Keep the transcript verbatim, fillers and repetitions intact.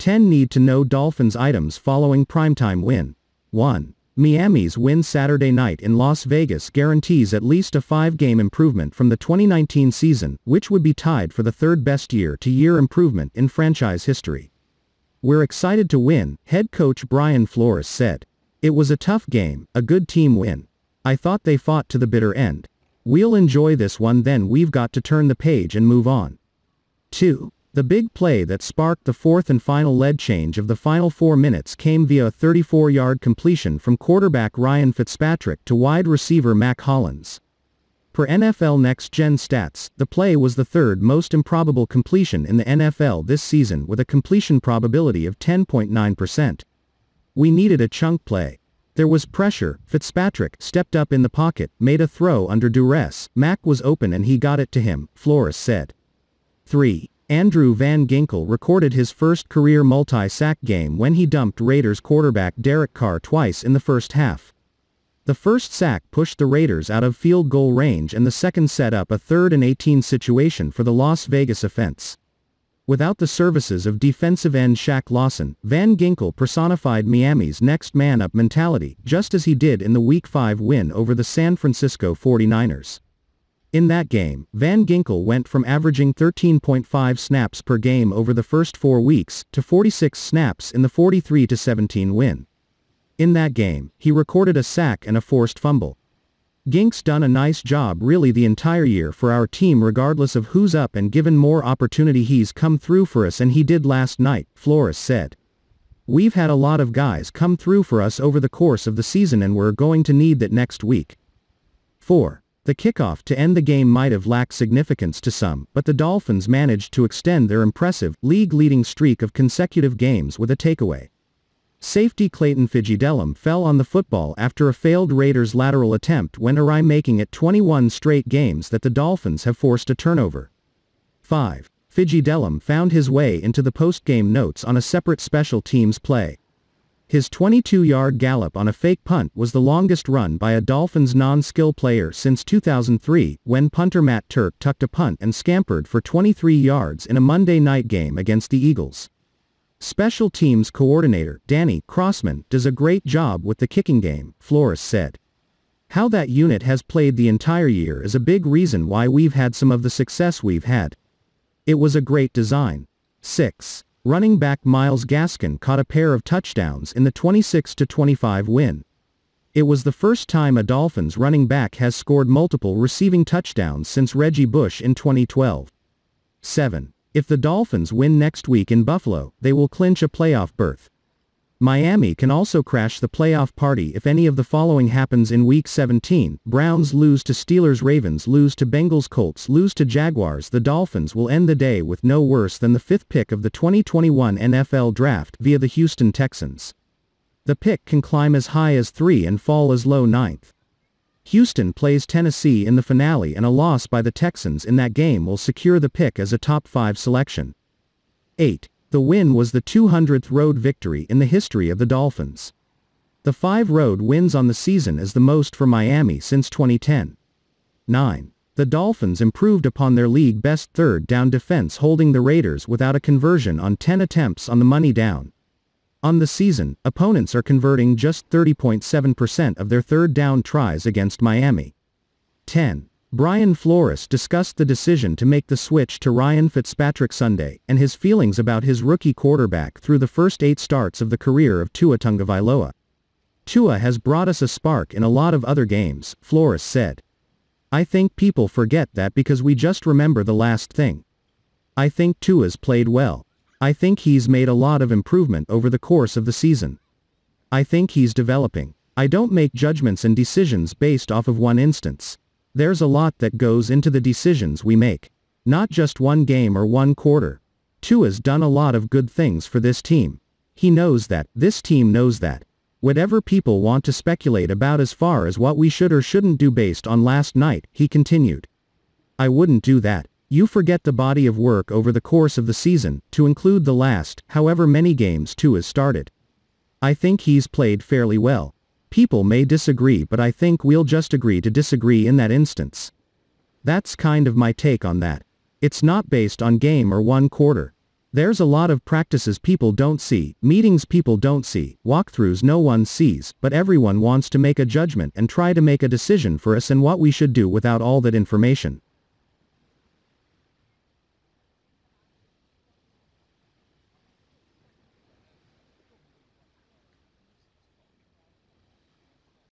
ten need-to-know Dolphins items following primetime win. one. Miami's win Saturday night in Las Vegas guarantees at least a five-game improvement from the twenty nineteen season, which would be tied for the third-best year-to-year improvement in franchise history. "We're excited to win," head coach Brian Flores said. "It was a tough game, a good team win. I thought they fought to the bitter end. We'll enjoy this one, then we've got to turn the page and move on." two. The big play that sparked the fourth and final lead change of the final four minutes came via a thirty-four-yard completion from quarterback Ryan Fitzpatrick to wide receiver Mac Hollins. Per N F L Next Gen Stats, the play was the third most improbable completion in the N F L this season with a completion probability of ten point nine percent. "We needed a chunk play. There was pressure, Fitzpatrick stepped up in the pocket, made a throw under duress, Mac was open and he got it to him," Flores said. three. Andrew Van Ginkel recorded his first career multi-sack game when he dumped Raiders quarterback Derek Carr twice in the first half. The first sack pushed the Raiders out of field goal range and the second set up a third and eighteen situation for the Las Vegas offense. Without the services of defensive end Shaq Lawson, Van Ginkel personified Miami's next man-up mentality, just as he did in the Week five win over the San Francisco forty-niners. In that game, Van Ginkel went from averaging thirteen point five snaps per game over the first four weeks to forty-six snaps in the forty-three to seventeen win. In that game, he recorded a sack and a forced fumble. "Gink's done a nice job really the entire year for our team regardless of who's up, and given more opportunity he's come through for us, and he did last night," Flores said. "We've had a lot of guys come through for us over the course of the season and we're going to need that next week." four. The kickoff to end the game might have lacked significance to some, but the Dolphins managed to extend their impressive, league-leading streak of consecutive games with a takeaway. Safety Clayton Fitzgerald fell on the football after a failed Raiders lateral attempt went awry, making it twenty-one straight games that the Dolphins have forced a turnover. five. Fitzgerald found his way into the post-game notes on a separate special teams play. His twenty-two-yard gallop on a fake punt was the longest run by a Dolphins non-skill player since two thousand three, when punter Matt Turk tucked a punt and scampered for twenty-three yards in a Monday night game against the Eagles. Special teams coordinator Danny Crossman does a great job with the kicking game, Flores said. "How that unit has played the entire year is a big reason why we've had some of the success we've had. It was a great design." six. Running back Myles Gaskin caught a pair of touchdowns in the twenty-six to twenty-five win. It was the first time a Dolphins running back has scored multiple receiving touchdowns since Reggie Bush in twenty twelve. seven. If the Dolphins win next week in Buffalo, they will clinch a playoff berth. Miami can also crash the playoff party if any of the following happens in Week seventeen, Browns lose to Steelers, Ravens lose to Bengals, Colts lose to Jaguars. The Dolphins will end the day with no worse than the fifth pick of the twenty twenty-one N F L Draft via the Houston Texans. The pick can climb as high as three and fall as low ninth. Houston plays Tennessee in the finale, and a loss by the Texans in that game will secure the pick as a top five selection. eight. The win was the two hundredth road victory in the history of the Dolphins. The five road wins on the season is the most for Miami since twenty ten. nine. The Dolphins improved upon their league-best third down defense, holding the Raiders without a conversion on ten attempts on the money down. On the season, opponents are converting just thirty point seven percent of their third down tries against Miami. ten. Brian Flores discussed the decision to make the switch to Ryan Fitzpatrick Sunday, and his feelings about his rookie quarterback through the first eight starts of the career of Tua Tagovailoa. "Tua has brought us a spark in a lot of other games," Flores said. "I think people forget that because we just remember the last thing. I think Tua's played well. I think he's made a lot of improvement over the course of the season. I think he's developing. I don't make judgments and decisions based off of one instance. There's a lot that goes into the decisions we make. Not just one game or one quarter. Tua's done a lot of good things for this team. He knows that, this team knows that. Whatever people want to speculate about as far as what we should or shouldn't do based on last night," he continued. "I wouldn't do that. You forget the body of work over the course of the season, to include the last, however many games Tua's started. I think he's played fairly well. People may disagree, but I think we'll just agree to disagree in that instance. That's kind of my take on that. It's not based on game or one quarter. There's a lot of practices people don't see, meetings people don't see, walkthroughs no one sees, but everyone wants to make a judgment and try to make a decision for us and what we should do without all that information.